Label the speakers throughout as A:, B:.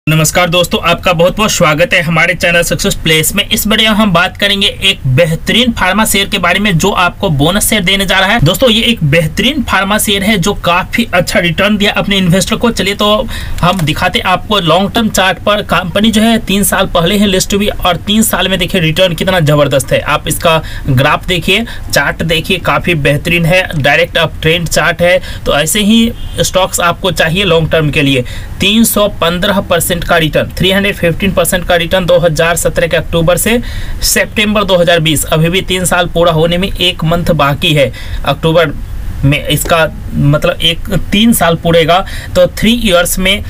A: नमस्कार दोस्तों, आपका बहुत बहुत स्वागत है हमारे चैनल सक्सेस प्लेस में। इस वीडियो में हम बात करेंगे एक बेहतरीन फार्मा शेयर के बारे में जो आपको बोनस शेयर देने जा रहा है। दोस्तों ये एक बेहतरीन फार्मा शेयर है जो काफी अच्छा रिटर्न दिया अपने इन्वेस्टर को। चलिए तो हम दिखाते आपको लॉन्ग टर्म चार्ट पर कंपनी जो है 3 साल पहले ही लिस्ट हुई और 3 साल में देखिए रिटर्न कितना जबरदस्त है। आप इसका ग्राफ देखिए, चार्ट देखिए, काफी बेहतरीन है, डायरेक्ट अप ट्रेंड चार्ट है। तो ऐसे ही स्टॉक्स आपको चाहिए लॉन्ग टर्म के लिए। 315% का रिटर्न, 315% का रिटर्न 2017 के अक्टूबर से सितंबर 2020, अभी भी 3 साल पूरा होने में 1 मंथ बाकी है। अक्टूबर में इसका मतलब 3 साल पूरेगा, तो 3 इयर्स में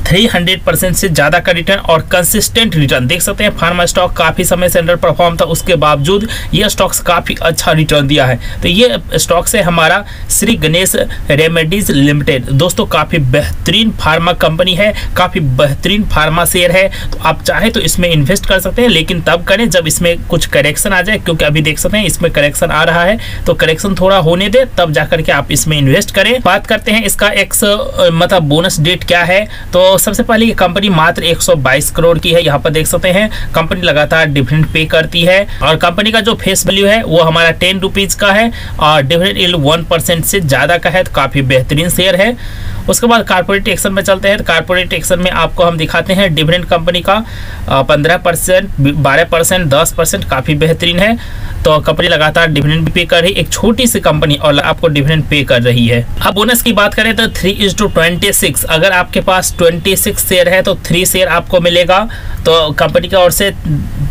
A: 300% से ज़्यादा का रिटर्न और कंसिस्टेंट रिटर्न देख सकते हैं। फार्मा स्टॉक काफ़ी समय से अंडर परफॉर्म था, उसके बावजूद ये स्टॉक्स काफ़ी अच्छा रिटर्न दिया है। तो ये स्टॉक्स है हमारा श्री गणेश रेमेडीज लिमिटेड। दोस्तों काफ़ी बेहतरीन फार्मा कंपनी है, काफ़ी बेहतरीन फार्मा शेयर है। तो आप चाहे तो इसमें इन्वेस्ट कर सकते हैं, लेकिन तब करें जब इसमें कुछ करेक्शन आ जाए, क्योंकि अभी देख सकते हैं इसमें करेक्शन आ रहा है। तो करेक्शन थोड़ा होने दे तब जाकर के आप इसमें इन्वेस्ट करें। बात करते हैं इसका मतलब बोनस डेट क्या है। तो सबसे पहले ये कंपनी मात्र 122 करोड़ की है। यहाँ पर देख सकते हैं कंपनी लगातार डिविडेंड पे करती है और कंपनी का जो फेस वैल्यू है वो हमारा 10 रुपीज का है और डिविडेंड यील्ड 1% से ज्यादा का है। तो काफी बेहतरीन शेयर है। उसके बाद कारपोरेट एक्शन में चलते हैं। तो कारपोरेट एक्शन में आपको हम दिखाते हैं डिविडेंड कंपनी का 15%, 12%, 10% काफी बेहतरीन है। तो कंपनी लगातार डिविडेंड भी पे कर रही है, एक छोटी सी कंपनी और आपको डिविडेंड पे कर रही है। अब बोनस की बात करें तो 3:26, अगर आपके पास 26 शेयर है तो 3 शेयर आपको मिलेगा। तो कंपनी की ओर से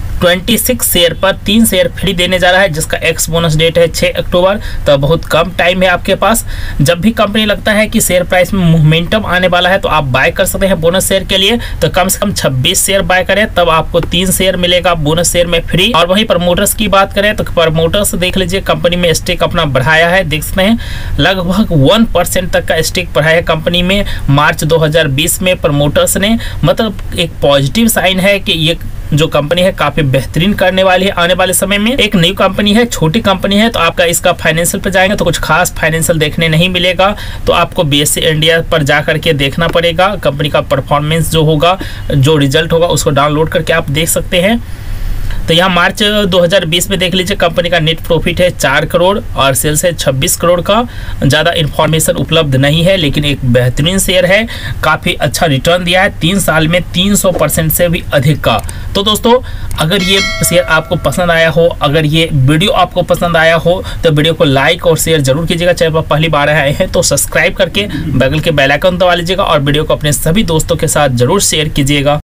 A: 26 शेयर पर 3 शेयर फ्री देने जा रहा है, जिसका एक्स बोनस डेट है 6 अक्टूबर। तो बहुत कम टाइम है आपके पास। जब भी कंपनी लगता है कि शेयर प्राइस में मोमेंटम आने वाला है तो आप बाय कर सकते हैं बोनस शेयर के लिए। तो कम से कम 26 शेयर बाय करें, तब आपको 3 शेयर मिलेगा बोनस शेयर में फ्री। और वहीं प्रमोटर्स की बात करें तो प्रमोटर्स देख लीजिए, कंपनी में स्टेक अपना बढ़ाया है। देख सकते हैं लगभग 1% तक का स्टेक बढ़ाया है कंपनी में मार्च 2020 में प्रमोटर्स ने। मतलब एक पॉजिटिव साइन है कि ये जो कंपनी है काफी बेहतरीन करने वाली है आने वाले समय में। एक न्यू कंपनी है, छोटी कंपनी है, तो आपका इसका फाइनेंशियल पे जाएंगे तो कुछ खास फाइनेंशियल देखने नहीं मिलेगा। तो आपको BSE इंडिया पर जा करके देखना पड़ेगा। कंपनी का परफॉर्मेंस जो होगा, जो रिजल्ट होगा, उसको डाउनलोड करके आप देख सकते हैं। तो यहाँ मार्च 2020 में देख लीजिए कंपनी का नेट प्रॉफिट है 4 करोड़ और सेल्स है 26 करोड़ का। ज़्यादा इन्फॉर्मेशन उपलब्ध नहीं है, लेकिन एक बेहतरीन शेयर है, काफ़ी अच्छा रिटर्न दिया है 3 साल में 300% से भी अधिक का। तो दोस्तों अगर ये शेयर आपको पसंद आया हो, अगर ये वीडियो आपको पसंद आया हो तो वीडियो को लाइक और शेयर जरूर कीजिएगा। चैनल पर पहली बार आए हैं तो सब्सक्राइब करके बगल के बेल आइकन दबा लीजिएगा और वीडियो को अपने सभी दोस्तों के साथ जरूर शेयर कीजिएगा।